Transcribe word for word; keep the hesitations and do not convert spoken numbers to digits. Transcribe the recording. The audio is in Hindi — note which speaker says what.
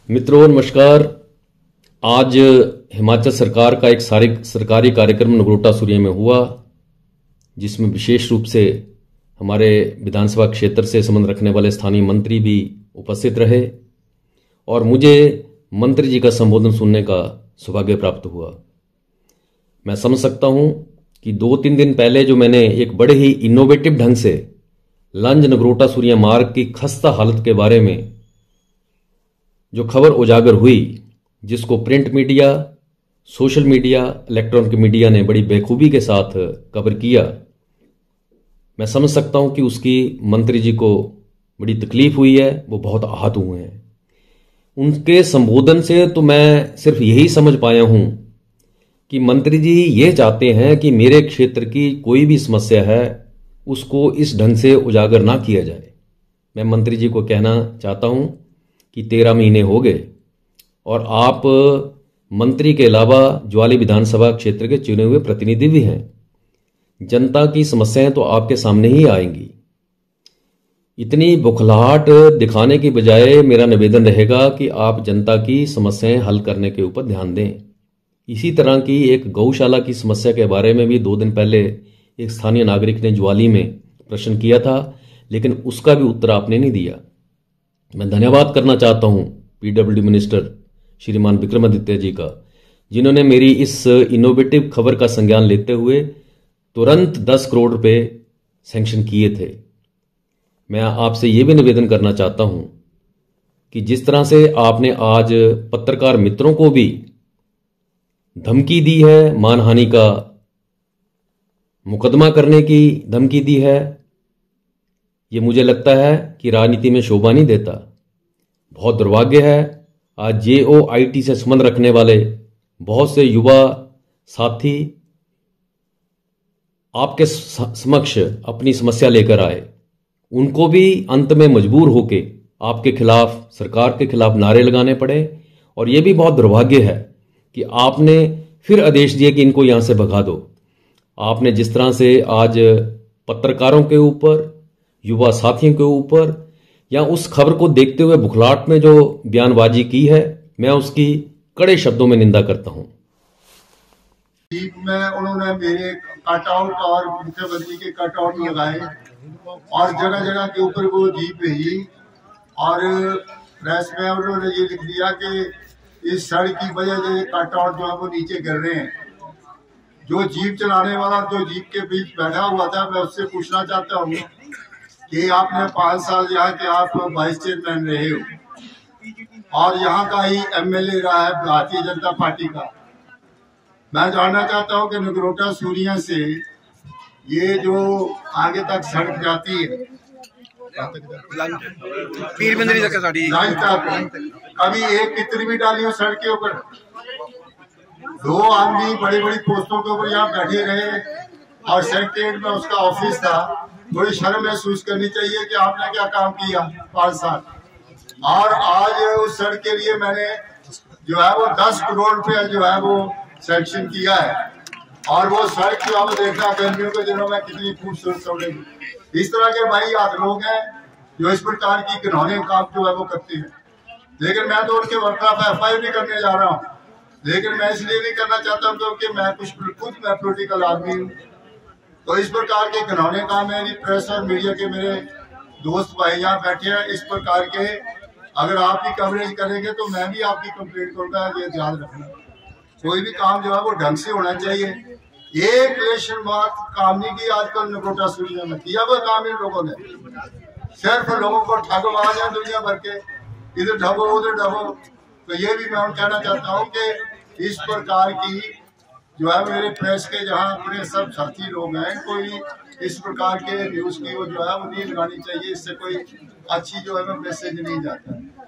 Speaker 1: मित्रों नमस्कार। आज हिमाचल सरकार का एक सारी सरकारी कार्यक्रम नगरोटा सूरियां में हुआ, जिसमें विशेष रूप से हमारे विधानसभा क्षेत्र से संबंध रखने वाले स्थानीय मंत्री भी उपस्थित रहे और मुझे मंत्री जी का संबोधन सुनने का सौभाग्य प्राप्त हुआ। मैं समझ सकता हूं कि दो तीन दिन पहले जो मैंने एक बड़े ही इनोवेटिव ढंग से लंज नगरोटा सूरियां मार्ग की खस्ता हालत के बारे में जो खबर उजागर हुई, जिसको print media, social media, electronic media ने बड़ी बेखूबी के साथ कवर किया, मैं समझ सकता हूं कि उसकी मंत्री जी को बड़ी तकलीफ हुई है, वो बहुत आहत हुए हैं। उनके संबोधन से तो मैं सिर्फ यही समझ पाया हूं कि मंत्री जी ये चाहते हैं कि मेरे क्षेत्र की कोई भी समस्या है उसको इस ढंग से उजागर ना किया जाए। मैं मंत्री जी को कहना चाहता हूं कि तेरह महीने हो गए और आप मंत्री के अलावा ज्वाली विधानसभा क्षेत्र के चुने हुए प्रतिनिधि भी हैं। जनता की समस्याएं तो आपके सामने ही आएंगी। इतनी बुखलाहट दिखाने की बजाय मेरा निवेदन रहेगा कि आप जनता की समस्याएं हल करने के ऊपर ध्यान दें। इसी तरह की एक गौशाला की समस्या के बारे में भी दो दिन पहले एक स्थानीय नागरिक ने ज्वाली में प्रश्न किया था, लेकिन उसका भी उत्तर आपने नहीं दिया। मैं धन्यवाद करना चाहता हूं पीडब्ल्यूडी मिनिस्टर श्रीमान विक्रमादित्य जी का, जिन्होंने मेरी इस इनोवेटिव खबर का संज्ञान लेते हुए तुरंत दस करोड़ रुपए सैंक्शन किए थे। मैं आपसे यह भी निवेदन करना चाहता हूं कि जिस तरह से आपने आज पत्रकार मित्रों को भी धमकी दी है, मानहानि का मुकदमा करने की धमकी दी है, ये मुझे लगता है कि राजनीति में शोभा नहीं देता। बहुत दुर्भाग्य है, आज जेओआईटी से संबंध रखने वाले बहुत से युवा साथी आपके समक्ष अपनी समस्या लेकर आए, उनको भी अंत में मजबूर होके आपके खिलाफ, सरकार के खिलाफ नारे लगाने पड़े। और यह भी बहुत दुर्भाग्य है कि आपने फिर आदेश दिए कि इनको यहां से भगा दो। आपने जिस तरह से आज पत्रकारों के ऊपर, युवा साथियों के ऊपर या उस खबर को देखते हुए बुखलाहट में जो बयानबाजी की है, मैं उसकी कड़े शब्दों में निंदा करता हूं।
Speaker 2: जीप में उन्होंने मेरे कटआउट और मुख्यमंत्री के कटआउट लगाए और जगह जगह के ऊपर वो जीप भेजी और प्रेस में उन्होंने ये लिख दिया कि इस सड़क की वजह से कटआउट जो है वो नीचे गिर रहे हैं। जो जीप चलाने वाला जो जीप के बीच बैठा हुआ था, मैं उससे पूछना चाहता हूँ कि आपने पांच साल यहाँ के आप वाइस चेयरमैन रहे हो और यहाँ का ही एमएलए रहा है भारतीय जनता पार्टी का। मैं जानना चाहता हूँ कि नगरोटा सूरियां से ये जो आगे तक सड़क जाती है
Speaker 3: पीर मंदिर तक
Speaker 2: तक, कभी एक कितनी भी डाली हो सड़क के ऊपर। दो आदमी बड़ी बड़ी पोस्टों के ऊपर यहाँ बैठे रहे और सेक्रेटरीट में उसका ऑफिस था। थोड़ी शर्म महसूस करनी चाहिए कि आपने क्या काम किया पांच साल। और आज उस सड़क के लिए मैंने जो है वो दस करोड़ रुपया जो है वो सैंक्शन किया है और वो सड़क जो है देखना गर्मियों के दिनों में कितनी खूबसूरत सड़क। इस तरह के भाई आज लोग हैं जो इस प्रकार की घिनौने काम जो है वो करते हैं। लेकिन मैं तो उनके खिलाफ एफ आई आर भी करने जा रहा हूँ, लेकिन मैं इसलिए नहीं करना चाहता क्योंकि मैं कुछ खुद मैं पोलिटिकल आदमी हूँ। तो इस प्रकार के घिनौने काम है, प्रेस और मीडिया के मेरे दोस्त भाई यहाँ बैठे हैं, इस प्रकार के अगर आप भी कवरेज करेंगे तो मैं भी आपकी कंप्लेंट करूंगा। ये ध्यान रखना, कोई भी काम जो है वो ढंग से होना चाहिए। एक क्लेशन बात काम नहीं की आजकल नगरोटा सूरियां में, किया हुआ काम इन लोगों ने सिर्फ लोगों को ठगवा दिया दुनिया भर के, इधर ढबो उधर ढबो। तो ये भी मैं कहना चाहता हूँ कि इस प्रकार की जो है मेरे प्रेस के जहाँ अपने सब साथी लोग हैं, कोई इस प्रकार के न्यूज की वो जो है वो नहीं लगानी चाहिए। इससे कोई अच्छी जो है मैसेज नहीं जाता है।